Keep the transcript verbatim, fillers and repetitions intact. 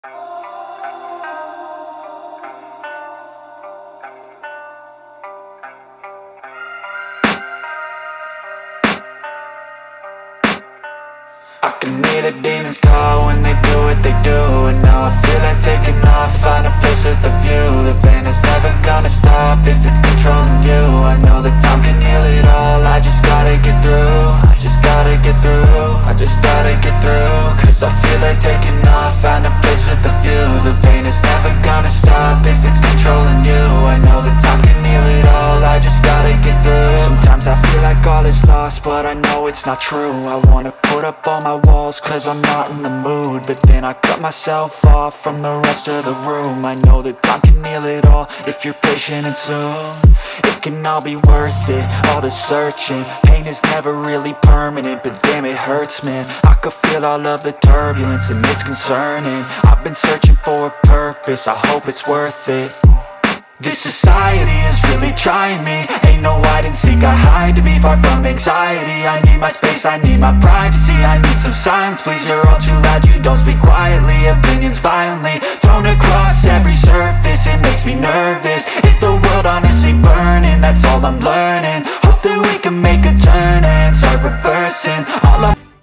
I can hear the demons call when they do what they do. And now I feel like taking off, find a place with a view. The pain is never gonna stop if it's controlling you. I know that time can heal it all, I just gotta get through. I just gotta get through, I just gotta get through. Cause I feel like taking off, find a place with a view. The pain is never gonna stop if it's controlling you. I know that time can heal it all, I just gotta get through. Sometimes I feel like all is lost, but I know it's not true. I wanna put up all my walls cause I'm not in the mood, but then I cut myself off from the rest of the room. I know that time can heal it all if you're patient and soon it can all be worth it, all the searching. Pain is never really permanent, but damn it hurts, man. I could feel all of the turbulence and it's concerning. I've been searching for a purpose, I hope it's worth it. This society is really trying me. Ain't no hide and seek, I hide to be far from anxiety. I need my space, I need my privacy. I need some silence, please, you're all too loud. You don't speak quietly, opinions violently thrown across every surface. It makes me nervous, it's the